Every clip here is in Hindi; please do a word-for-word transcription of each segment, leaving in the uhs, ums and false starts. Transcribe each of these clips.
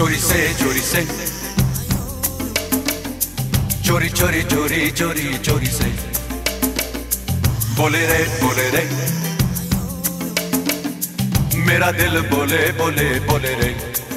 चोरी से चोरी से चोरी चोरी चोरी चोरी चोरी से बोले रे बोले रे मेरा दिल बोले बोले बोले रे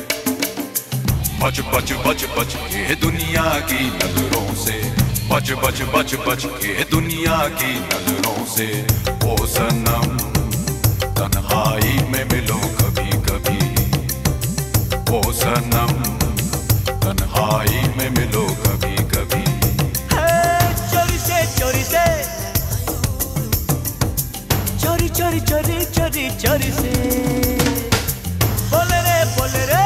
बच बच बच बच के दुनिया की नजरों से बच बच बच बच के दुनिया की नजरों से ओ सनम तन्हाई में मिलो कभी कभी ओ सनम तन्हाई में मिलो कभी कभी। चोरी से चोरी से चोरी चोरी चोरी चोरी चोरी से बोले रे बोले रे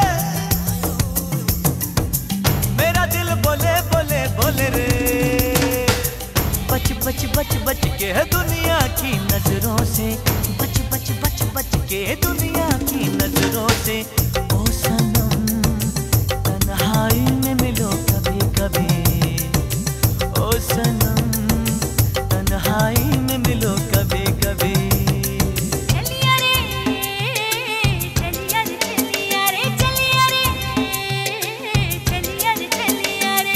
मेरा दिल बोले बोले बोले रे बच बच बच बच के दुनिया की नजरों से बच बच बच बच के दुनिया की नजरों से ओ सनम तन्हाई में मिलो कभी कभी ओ सनम तन्हाई में मिलो कभी कभी। चलिया रे चलिया रे चलिया रे चलिया रे चलिया रे चलिया रे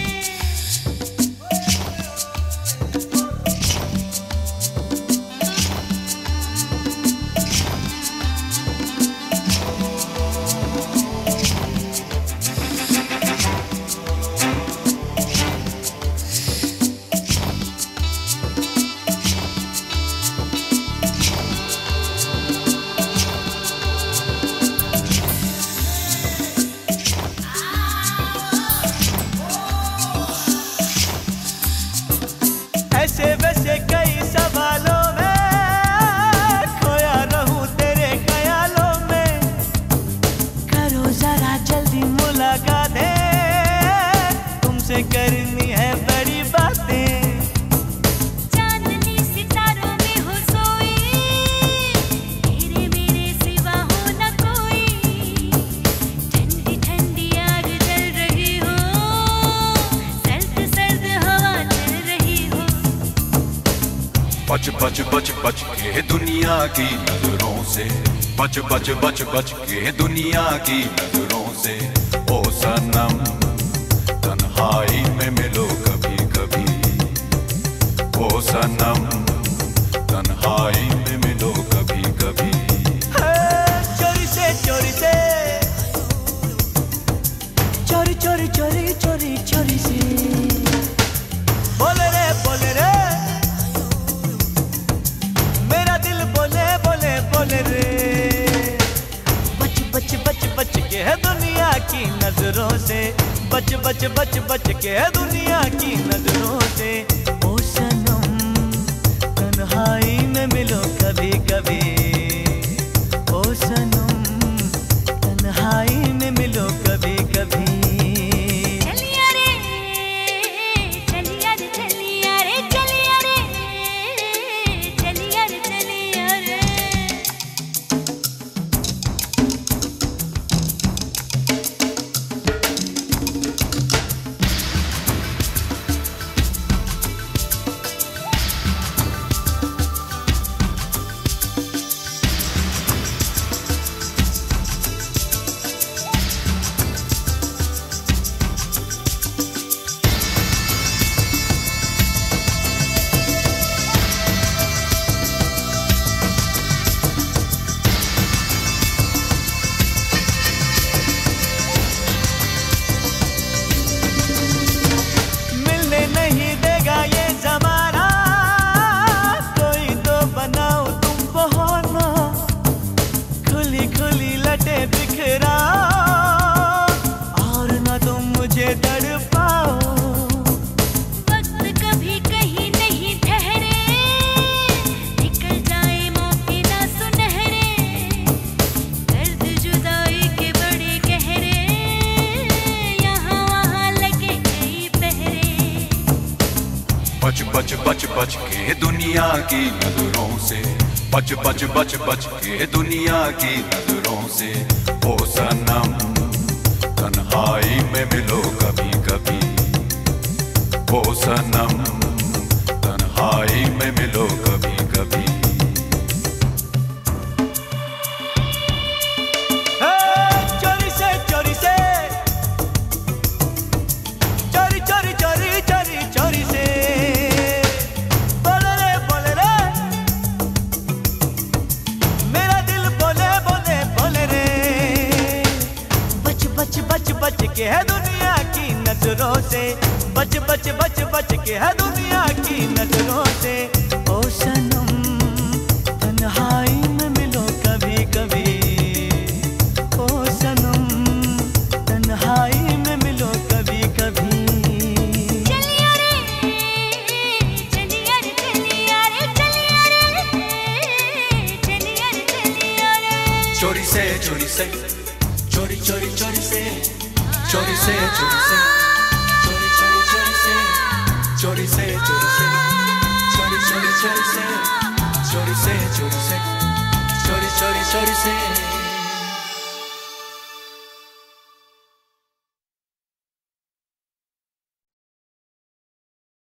ऐसे वैसे कई सवालों में खोया रहूं तेरे ख्यालों में करो जरा जल्दी मुलाकात तुमसे करनी है बड़ी बातें चांदनी सितारों में हो सोई तेरे मेरे सिवा हो न कोई ठंडी ठंडी आग जल रही हो सर्द सर्द हवा चल रही हो बच बच बच बच के दुनिया की नजरों से बच बच बच बच के दुनिया की नजरों से ओ सनम तन्हाई में मिलो कभी कभी ओ सनम तन्हाई में मिलो कभी कभी। चोरी से चोरी से चोरी चोरी चोरी चोरी चोरी से बोले रे बोले रे मेरा दिल बोले बोले बोले रे बच बच बच बच के है दुनिया की नजरों से बच बच बच बच के है दुनिया की नजरों से ओ सनम तन्हाई में मिलो कभी कभी ओ सनम तन्हाई में मिलो कभी कभी। चलिया रे चलिया रे चलिया रे चलिया रे चलिया रे चलिया रे मिलने नहीं देगा ये जमाना कोई तो बनाओ तुम बहाना खुली खुली लटे बिखरा और ना तुम मुझे तड़पाओ वक्त कभी कहीं नहीं ठहरे निकल जाए मौके ना सुनहरे दर्द जुदाई के बड़े गहरे यहाँ वहाँ लगे कई पहरे बच बच बच बच के दुनिया की नजरों से बच बच बच बच के दुनिया की नजरों से ओ सनम तन्हाई में मिलो कभी कभी ओ सनम तन्हाई में मिलो कभी कभी। चोरी से चोरी से के है दुनिया की नजरों से, बच बच बच बच के है दुनिया की नजरों से। ओ सनम तन्हाई में मिलो कभी कभी, ओ सनम तन्हाई में मिलो कभी कभी। चलिया रे चलिया रे चलिया रे चलिया रे चलिया रे चलिया रे। चोरी से चोरी से चोरी चोरी चोरी से चोरी से चोरी से चोरी चोरी चोरी से चोरी से चोरी से चोरी चोरी चोरी से चोरी से चोरी से चोरी चोरी चोरी से।